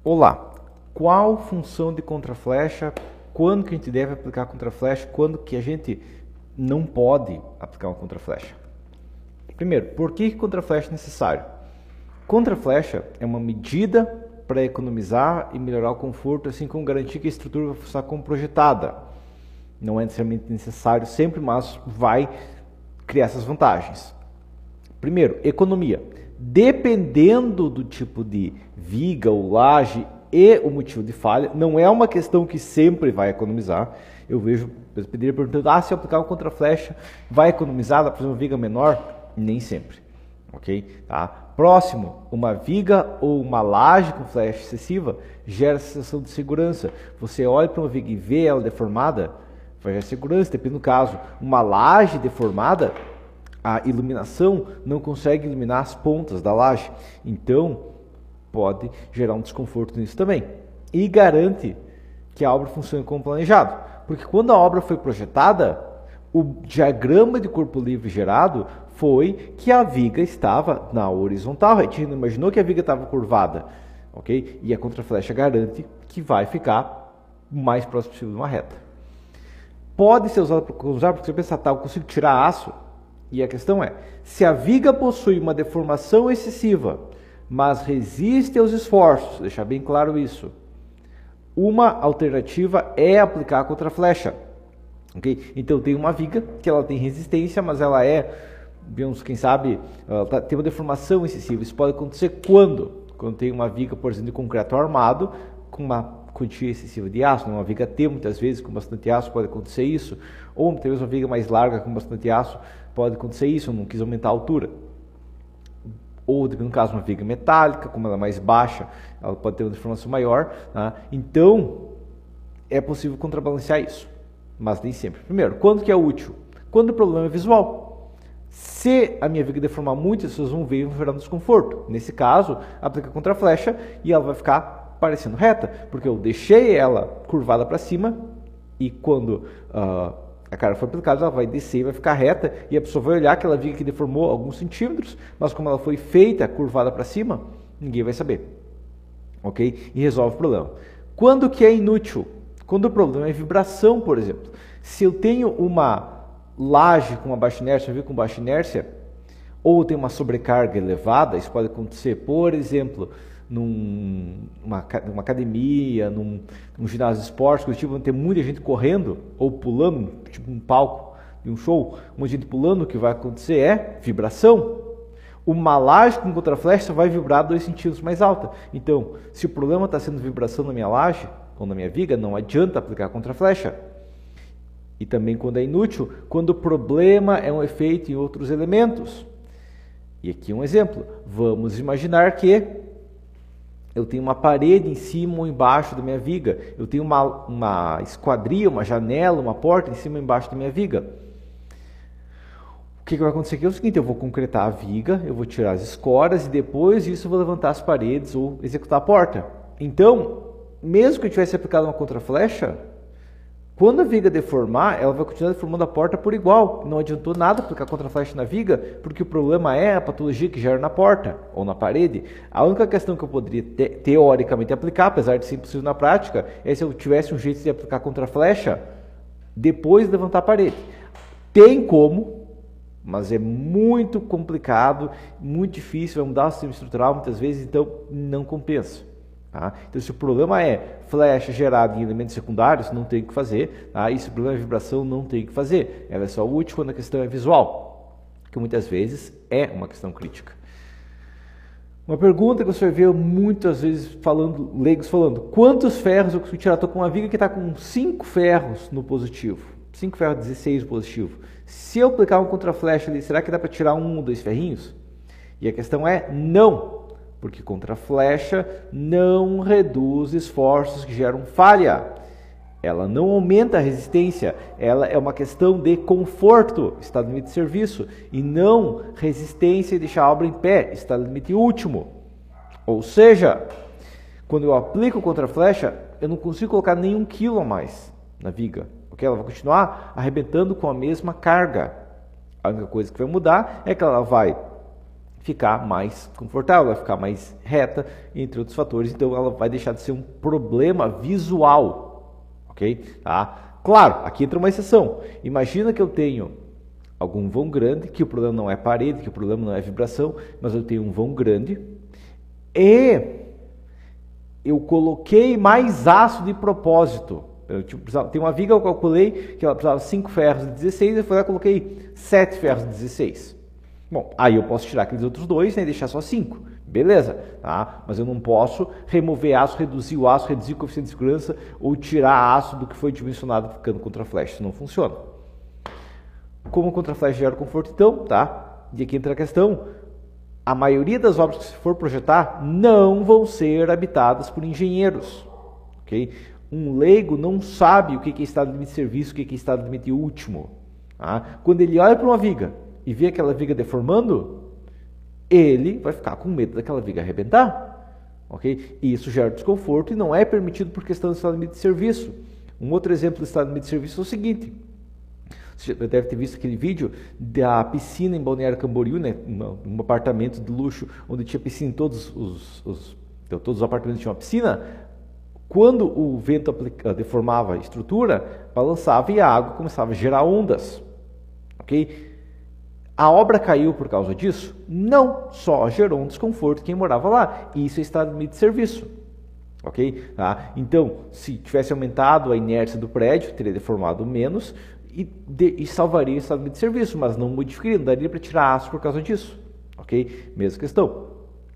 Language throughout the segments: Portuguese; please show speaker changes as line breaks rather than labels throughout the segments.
Olá, qual função de contraflecha, quando que a gente deve aplicar contraflecha, quando que a gente não pode aplicar uma contraflecha? Primeiro, por que contraflecha é necessário? Contraflecha é uma medida para economizar e melhorar o conforto, assim como garantir que a estrutura vai funcionar como projetada. Não é necessariamente necessário sempre, mas vai criar essas vantagens. Primeiro, economia. Dependendo do tipo de viga ou laje e o motivo de falha, não é uma questão que sempre vai economizar. Eu vejo pedreiro perguntando, se eu aplicar uma contraflecha, vai economizar, dá para fazer uma viga menor? Nem sempre. Ok? Tá? Próximo, uma viga ou uma laje com flecha excessiva gera sensação de segurança. Você olha para uma viga e vê ela deformada, vai gerar segurança, depende do caso. Uma laje deformada, a iluminação não consegue iluminar as pontas da laje, então pode gerar um desconforto nisso também. E garante que a obra funcione como planejado, porque quando a obra foi projetada, o diagrama de corpo livre gerado foi que a viga estava na horizontal, a gente não imaginou que a viga estava curvada, ok? E a contraflecha garante que vai ficar o mais próximo possível de uma reta. Pode ser usado porque você pensa, eu consigo tirar aço? E a questão é, se a viga possui uma deformação excessiva, mas resiste aos esforços, deixar bem claro isso, uma alternativa é aplicar a contraflecha. Okay? Então tem uma viga que ela tem resistência, mas ela quem sabe, ela tem uma deformação excessiva. Isso pode acontecer quando tem uma viga, por exemplo, de concreto armado, com uma quantia excessiva de aço, uma viga T, muitas vezes com bastante aço pode acontecer isso, ou talvez uma viga mais larga com bastante aço pode acontecer isso, eu não quis aumentar a altura. Ou, no caso, uma viga metálica, como ela é mais baixa, ela pode ter uma deformação maior. Tá? Então, é possível contrabalancear isso, mas nem sempre. Primeiro, quando que é útil? Quando o problema é visual. Se a minha viga deformar muito, as pessoas vão ver e vão gerar um desconforto. Nesse caso, aplica contraflecha e ela vai ficar parecendo reta, porque eu deixei ela curvada para cima e quando a cara for aplicada, ela vai descer e vai ficar reta e a pessoa vai olhar aquela viga que deformou alguns centímetros, mas como ela foi feita curvada para cima, ninguém vai saber. Ok? E resolve o problema. Quando que é inútil? Quando o problema é vibração, por exemplo. Se eu tenho uma laje com uma baixa inércia, com baixa inércia, ou tem uma sobrecarga elevada, isso pode acontecer, por exemplo, numa academia, num ginásio de esporte, onde tem muita gente correndo ou pulando, tipo um palco de um show, muita gente pulando, o que vai acontecer é vibração. Uma laje com contraflecha vai vibrar 2 centímetros mais alta. Então, se o problema está sendo vibração na minha laje ou na minha viga, não adianta aplicar contraflecha. E também quando é inútil, quando o problema é um efeito em outros elementos. E aqui um exemplo. Vamos imaginar que eu tenho uma parede em cima ou embaixo da minha viga. Eu tenho uma esquadria, uma janela, uma porta em cima ou embaixo da minha viga. O que vai acontecer aqui é o seguinte, eu vou concretar a viga, eu vou tirar as escoras e depois disso eu vou levantar as paredes ou executar a porta. Então, mesmo que eu tivesse aplicado uma contraflecha, quando a viga deformar, ela vai continuar deformando a porta por igual. Não adiantou nada aplicar contraflecha na viga, porque o problema é a patologia que gera na porta ou na parede. A única questão que eu poderia teoricamente aplicar, apesar de ser impossível na prática, é se eu tivesse um jeito de aplicar contraflecha depois de levantar a parede. Tem como, mas é muito complicado, muito difícil, vai mudar o sistema estrutural muitas vezes, então não compensa. Tá? Então, se o problema é flecha gerada em elementos secundários, não tem o que fazer. Tá? E se o problema é vibração, não tem o que fazer. Ela é só útil quando a questão é visual, que muitas vezes é uma questão crítica. Uma pergunta que você vai ver muitas vezes leigos falando: quantos ferros eu consigo tirar? Estou com uma viga que está com 5 ferros no positivo, 5 ferros 16 no positivo. Se eu aplicar um contraflecha ali, será que dá para tirar 1 ou 2 ferrinhos? E a questão é não. Porque contraflecha não reduz esforços que geram falha. Ela não aumenta a resistência. Ela é uma questão de conforto, estado limite de serviço, e não resistência e deixar a obra em pé, estado limite último. Ou seja, quando eu aplico contraflecha, eu não consigo colocar nenhum quilo a mais na viga, porque ela vai continuar arrebentando com a mesma carga. A única coisa que vai mudar é que ela vai ficar mais confortável, vai ficar mais reta, entre outros fatores. Então ela vai deixar de ser um problema visual, ok? Tá? Claro, aqui entra uma exceção. Imagina que eu tenho algum vão grande, que o problema não é parede, que o problema não é vibração, mas eu tenho um vão grande e eu coloquei mais aço de propósito. Tem uma viga, eu calculei que ela precisava 5 ferros de 16, eu fui lá e coloquei 7 ferros de 16. Bom, aí eu posso tirar aqueles outros 2, né, e deixar só 5. Beleza, tá? Mas eu não posso remover aço, reduzir o coeficiente de segurança ou tirar aço do que foi dimensionado ficando contra flash. Isso não funciona. Como o contra flash gera conforto, então, tá? E aqui entra a questão. A maioria das obras que se for projetar não vão ser habitadas por engenheiros, ok? Um leigo não sabe o que é estado de limite de serviço, o que é estado de limite último. Tá? Quando ele olha para uma viga e vê aquela viga deformando, ele vai ficar com medo daquela viga arrebentar, ok? E isso gera desconforto e não é permitido por questão do estado de limite de serviço. Um outro exemplo do estado de limite de serviço é o seguinte. Você deve ter visto aquele vídeo da piscina em Balneário Camboriú, né? Um apartamento de luxo onde tinha piscina em todos os apartamentos tinham uma piscina. Quando o vento deformava a estrutura, balançava e a água começava a gerar ondas. Ok? A obra caiu por causa disso? Não, só gerou um desconforto quem morava lá. E isso é estado de limite de serviço. Ok? Tá? Então, se tivesse aumentado a inércia do prédio, teria deformado menos e salvaria o estado de limite de serviço, mas não modificaria, não daria para tirar aço por causa disso. Ok? Mesma questão.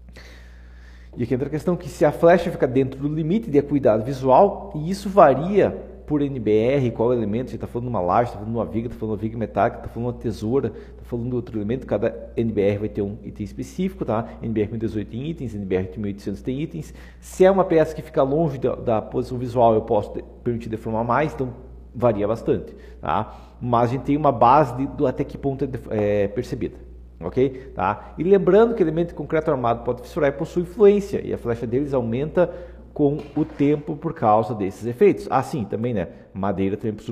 E aqui entra a questão que se a flecha fica dentro do limite de acuidade visual, e isso varia por NBR, qual elemento, você está falando de uma laje, está falando de uma viga, está falando de uma viga metálica, está falando de uma tesoura, está falando de outro elemento, cada NBR vai ter um item específico, tá? NBR 1018 tem itens, NBR 1800 tem itens. Se é uma peça que fica longe da posição visual, eu posso permitir deformar mais, então varia bastante, tá? Mas a gente tem uma base do até que ponto é percebida. Ok? Tá? E lembrando que o elemento de concreto armado pode fissurar e possui fluência, e a flecha deles aumenta com o tempo por causa desses efeitos. Sim, também, né? Madeira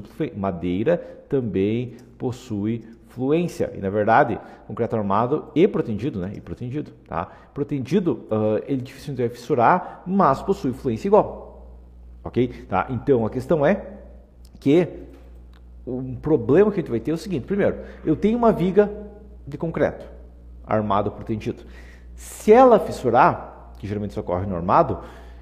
também possui fluência. E na verdade, concreto armado e protendido, né? Tá? Protendido, ele dificilmente vai fissurar, mas possui fluência igual. Ok? Tá? Então a questão é que um problema que a gente vai ter é o seguinte: primeiro, eu tenho uma viga de concreto, armado ou protendido. Se ela fissurar, que geralmente isso ocorre no armado,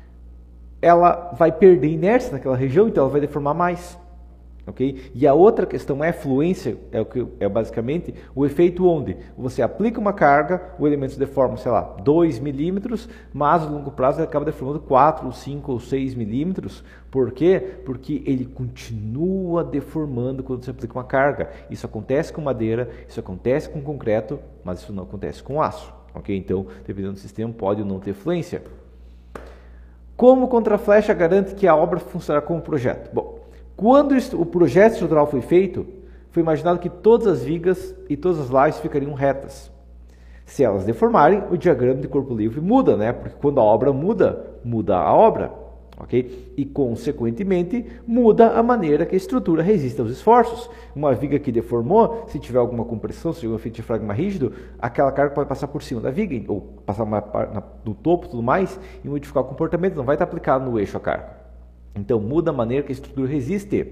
ela vai perder inércia naquela região, então ela vai deformar mais. Okay? E a outra questão é fluência, é basicamente o efeito onde você aplica uma carga, o elemento se deforma, sei lá, 2 milímetros, mas a longo prazo ele acaba deformando 4, 5 ou 6 milímetros. Por quê? Porque ele continua deformando quando você aplica uma carga. Isso acontece com madeira, isso acontece com concreto, mas isso não acontece com aço. Okay? Então, dependendo do sistema, pode ou não ter fluência. Como o contra-flecha garante que a obra funcionará como projeto? Bom, quando o projeto estrutural foi feito, foi imaginado que todas as vigas e todas as lajes ficariam retas. Se elas deformarem, o diagrama de corpo livre muda, né? Porque quando a obra muda, muda a obra, ok? E, consequentemente, muda a maneira que a estrutura resiste aos esforços. Uma viga que deformou, se tiver alguma compressão, se tiver um efeito de diafragma rígido, aquela carga pode passar por cima da viga, ou passar no topo e tudo mais, e modificar o comportamento, não vai estar aplicado no eixo a carga. Então, muda a maneira que a estrutura resiste.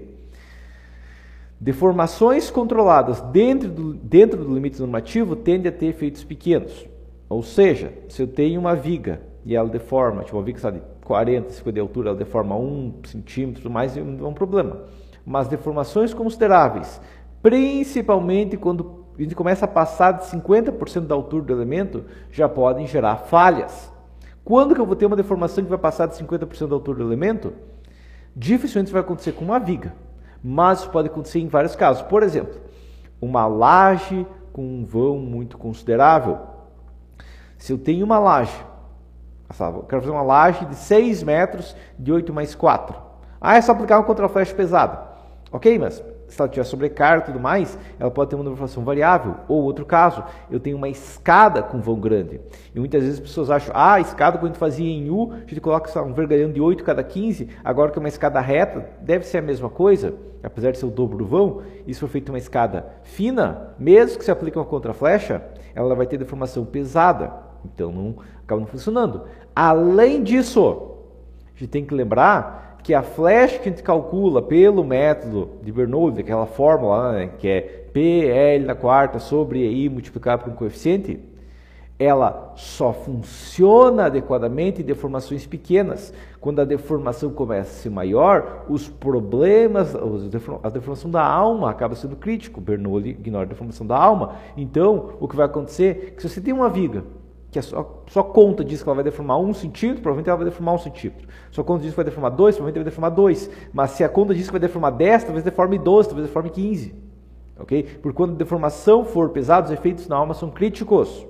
Deformações controladas dentro do limite normativo tendem a ter efeitos pequenos. Ou seja, se eu tenho uma viga e ela deforma, tipo uma viga de 40, 50 de altura, ela deforma 1 centímetro, mais não é um problema. Mas deformações consideráveis, principalmente quando a gente começa a passar de 50% da altura do elemento, já podem gerar falhas. Quando que eu vou ter uma deformação que vai passar de 50% da altura do elemento? Dificilmente isso vai acontecer com uma viga, mas isso pode acontecer em vários casos. Por exemplo, uma laje com um vão muito considerável. Se eu tenho uma laje, eu quero fazer uma laje de 6 metros de 8 mais 4. É só aplicar uma contraflecha pesada. Ok, mas se ela tiver sobrecarga e tudo mais, ela pode ter uma deformação variável. Ou outro caso, eu tenho uma escada com vão grande. E muitas vezes as pessoas acham, a escada quando a gente fazia em U, a gente coloca um vergalhão de 8 cada 15, agora que é uma escada reta, deve ser a mesma coisa, apesar de ser o dobro do vão. E se for feita uma escada fina, mesmo que se aplique uma contraflecha, ela vai ter deformação pesada. Então acaba não funcionando. Além disso, a gente tem que lembrar que a flecha que a gente calcula pelo método de Bernoulli, aquela fórmula, né, que é PL na quarta sobre I multiplicado por um coeficiente, ela só funciona adequadamente em deformações pequenas. Quando a deformação começa a ser maior, os problemas, a deformação da alma acaba sendo crítico. Bernoulli ignora a deformação da alma. Então, o que vai acontecer é que se você tem uma viga que a sua conta diz que ela vai deformar 1 centímetro, provavelmente ela vai deformar 1 centímetro. Sua conta diz que vai deformar 2, provavelmente vai deformar 2. Mas se a conta diz que vai deformar 10, talvez deforme 12, talvez deforme 15. Ok? Porque quando a deformação for pesada, os efeitos na alma são críticos.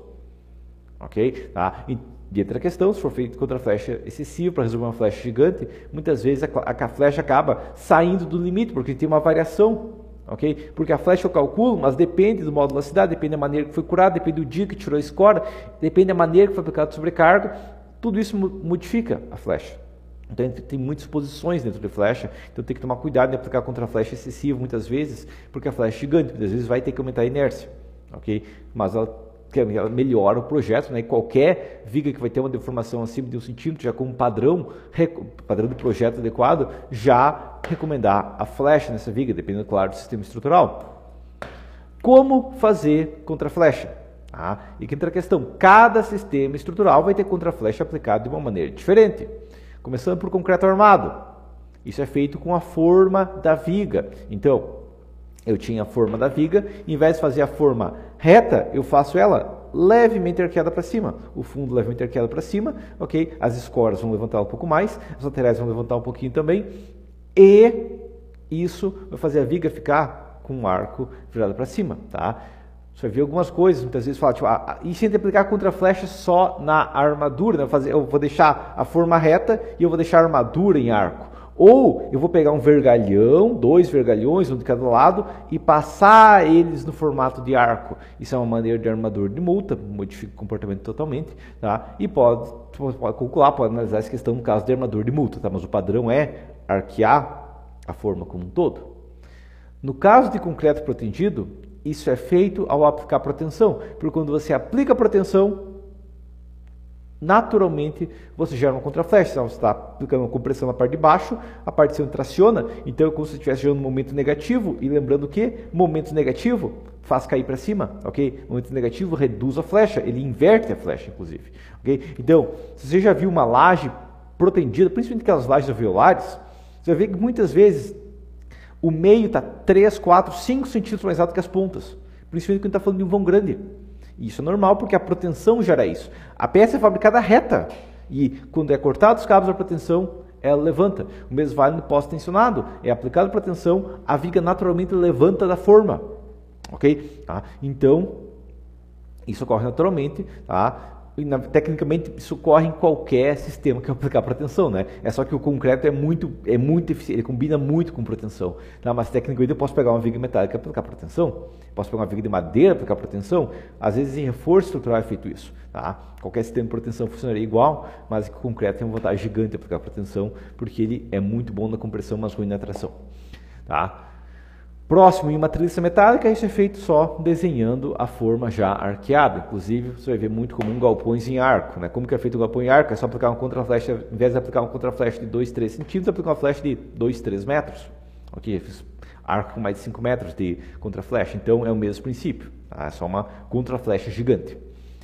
Ok? Tá? E outra questão, se for feito contra flecha excessiva para resolver uma flecha gigante, muitas vezes a flecha acaba saindo do limite, porque tem uma variação. Okay? Porque a flecha eu calculo, mas depende do módulo da cidade, depende da maneira que foi curado, depende do dia que tirou a escora, depende da maneira que foi aplicado o sobrecarga, tudo isso modifica a flecha. Então tem muitas posições dentro de flecha, então tem que tomar cuidado em aplicar contra flecha excessiva muitas vezes, porque a flecha é gigante, muitas vezes vai ter que aumentar a inércia, ok? Mas ela melhora o projeto, né? E qualquer viga que vai ter uma deformação acima de 1 centímetro, já como padrão do projeto adequado, já recomendar a flecha nessa viga, dependendo, claro, do sistema estrutural. Como fazer contraflecha? E que entra a questão, cada sistema estrutural vai ter contraflecha aplicado de uma maneira diferente. Começando por concreto armado. Isso é feito com a forma da viga. Então, eu tinha a forma da viga, em vez de fazer a forma reta, eu faço ela levemente arqueada para cima. O fundo levemente arqueado para cima, ok? As escoras vão levantar um pouco mais, as laterais vão levantar um pouquinho também. E isso vai fazer a viga ficar com o arco virado para cima, tá? Você vai ver algumas coisas, muitas vezes fala, tipo, e se a gente aplicar contraflecha só na armadura, né? Eu vou deixar a forma reta e eu vou deixar a armadura em arco. Ou eu vou pegar um vergalhão, 2 vergalhões, um de cada lado, e passar eles no formato de arco. Isso é uma maneira de armadura de multa, modifica o comportamento totalmente, tá? E pode calcular, pode analisar essa questão no caso de armadura de multa, tá? Mas o padrão é arquear a forma como um todo. No caso de concreto protendido, isso é feito ao aplicar proteção, porque quando você aplica proteção, naturalmente você gera uma contraflecha. Então, você está aplicando uma compressão na parte de baixo, a parte de cima traciona, então é como se estivesse gerando um momento negativo, e lembrando que momento negativo faz cair para cima, ok? Momento negativo reduz a flecha, ele inverte a flecha, inclusive. Okay? Então, se você já viu uma laje protendida, principalmente aquelas lajes alveolares, você vai ver que muitas vezes o meio está 3, 4, 5 centímetros mais alto que as pontas, principalmente quando está falando de um vão grande. Isso é normal porque a proteção gera isso. A peça é fabricada reta e quando é cortado os cabos da proteção, ela levanta. O mesmo vale no pós-tensionado. É aplicada a proteção, a viga naturalmente levanta da forma. Ok? Tá? Então, isso ocorre naturalmente. Tá? E, tecnicamente, isso ocorre em qualquer sistema que eu aplicar proteção, né? É só que o concreto é muito eficiente, ele combina muito com proteção. Tá? Mas tecnicamente eu posso pegar uma viga metálica e aplicar proteção, posso pegar uma viga de madeira e aplicar proteção. Às vezes em reforço estrutural é feito isso. Tá? Qualquer sistema de proteção funcionaria igual, mas o concreto tem uma vantagem gigante de aplicar proteção, porque ele é muito bom na compressão, mas ruim na tração. Tá? Próximo, em uma treliça metálica, isso é feito só desenhando a forma já arqueada. Inclusive, você vai ver muito comum galpões em arco. Né? Como que é feito o galpão em arco? É só aplicar uma contraflecha, ao invés de aplicar uma contraflecha de 2, 3 centímetros, aplicar uma flecha de 2, 3 metros. Ok? Fiz arco com mais de 5 metros de contraflecha. Então, é o mesmo princípio. Tá? É só uma contraflecha gigante.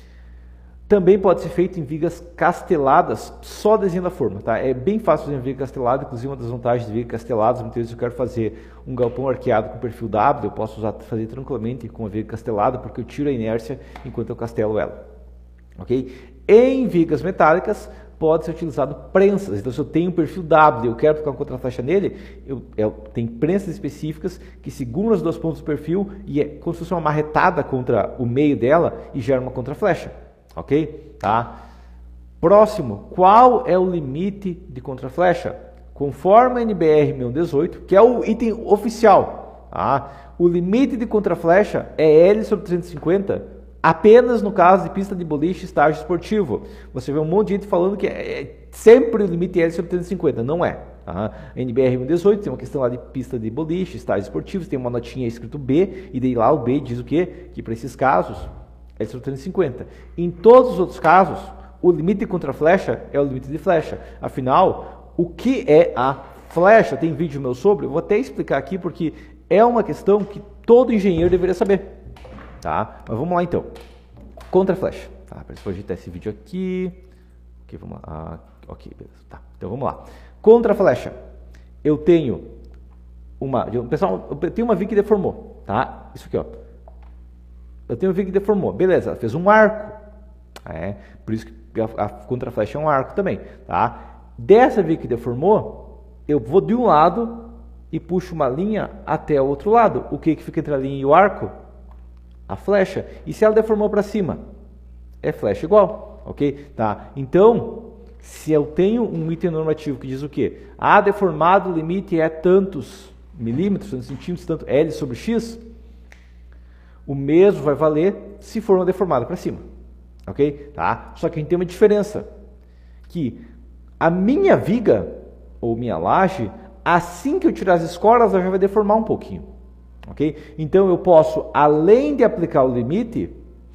Também pode ser feito em vigas casteladas, só desenhando a forma. Tá? É bem fácil fazer uma viga castelada, inclusive uma das vantagens de vigas casteladas, muitas vezes eu quero fazer um galpão arqueado com perfil W, eu posso fazer tranquilamente com a viga castelada, porque eu tiro a inércia enquanto eu castelo ela. Okay? Em vigas metálicas, pode ser utilizado prensas. Então, se eu tenho um perfil W e eu quero aplicar uma contraflecha nele, eu tenho prensas específicas que seguram as duas pontas do perfil e é como se fosse uma marretada contra o meio dela e gera uma contraflecha. Ok? Tá? Próximo, qual é o limite de contraflecha? Conforme a NBR 1118, que é o item oficial, Tá? O limite de contraflecha é L sobre 350 apenas no caso de pista de boliche e estágio esportivo. Você vê um monte de gente falando que sempre o limite é L sobre 350. Não é. Tá? NBR 118 tem uma questão lá de pista de boliche, estágio esportivo, tem uma notinha escrito B, e daí lá o B diz o quê? Que para esses casos é sobre 350. Em todos os outros casos, o limite de contraflecha é o limite de flecha. Afinal, o que é a flecha? Tem vídeo meu sobre, eu vou até explicar aqui porque é uma questão que todo engenheiro deveria saber. Tá? Mas vamos lá então. Contraflecha. Tá, para projetar esse vídeo aqui. Ok, vamos lá. Ok, beleza. Tá, então vamos lá. Contraflecha. Eu tenho uma. Pessoal, eu tenho uma viga que deformou. Tá? Isso aqui, ó. Eu tenho uma viga que deformou. Beleza, ela fez um arco. Por isso que a contraflecha é um arco também. Tá? Dessa viga que deformou, eu vou de um lado e puxo uma linha até o outro lado. O que fica entre a linha e o arco? A flecha. E se ela deformou para cima? É flecha igual, ok? Tá? Então, se eu tenho um item normativo que diz o quê? Deformado, o limite é tantos milímetros, tantos centímetros, tanto L sobre X, o mesmo vai valer se for uma deformada para cima, ok? Tá? Só que a gente tem uma diferença, que a minha viga, ou minha laje, assim que eu tirar as escoras, ela já vai deformar um pouquinho. Okay? Então eu posso, além de aplicar o limite,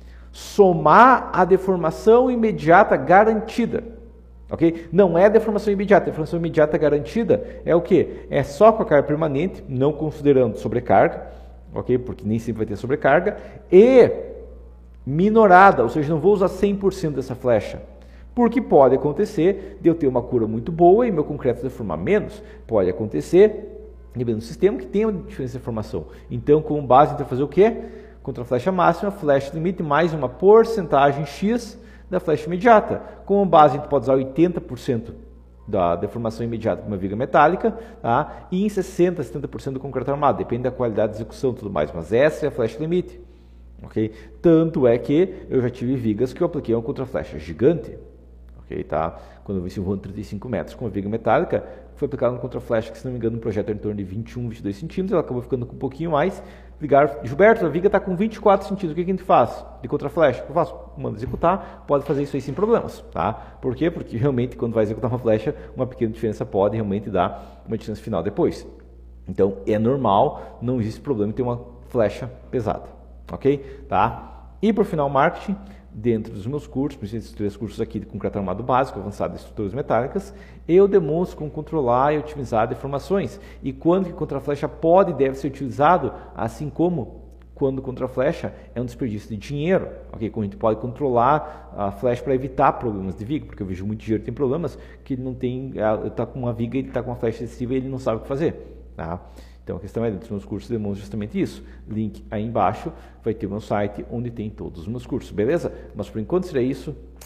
somar a deformação imediata garantida. Okay? Não é a deformação imediata. A deformação imediata garantida é o quê? É só com a carga permanente, não considerando sobrecarga, okay? Porque nem sempre vai ter sobrecarga, e minorada, ou seja, não vou usar 100% dessa flecha. Porque pode acontecer de eu ter uma cura muito boa e meu concreto deformar menos. Pode acontecer dependendo do sistema que tem uma diferença de formação. Então, como base, a gente vai fazer o quê? Contraflecha máxima, flecha limite, mais uma porcentagem X da flecha imediata. Como base, a gente pode usar 80% da deformação imediata com uma viga metálica, tá? E em 60%, 70% do concreto armado. Depende da qualidade de execução e tudo mais. Mas essa é a flecha limite. Okay? Tanto é que eu já tive vigas que eu apliquei uma contraflecha gigante. Okay, tá? Quando eu vi voando 35 metros com uma viga metálica, foi aplicada uma contraflecha que, se não me engano, no projeto era em torno de 21, 22 centímetros, ela acabou ficando com um pouquinho mais. Ligaram, Gilberto, a viga está com 24 centímetros, o que a gente faz de contraflecha? Eu faço, manda executar, pode fazer isso aí sem problemas, tá? Por quê? Porque realmente quando vai executar uma flecha, uma pequena diferença pode realmente dar uma diferença final depois. Então é normal, não existe problema em ter uma flecha pesada, ok? Tá? E por final, marketing. Dentro dos meus cursos, principalmente esses 3 cursos aqui de concreto armado básico, avançado de estruturas metálicas, eu demonstro como controlar e otimizar deformações e quando que contraflecha pode e deve ser utilizado, assim como quando contraflecha é um desperdício de dinheiro, ok? Como a gente pode controlar a flecha para evitar problemas de viga, porque eu vejo muito engenheiro que tem problemas que ele não tem, está com uma viga, ele está com uma flecha excessiva e ele não sabe o que fazer, tá? Então a questão é, dentro dos meus cursos eu demonstro justamente isso. Link aí embaixo, vai ter o meu site onde tem todos os meus cursos, beleza? Mas por enquanto seria isso.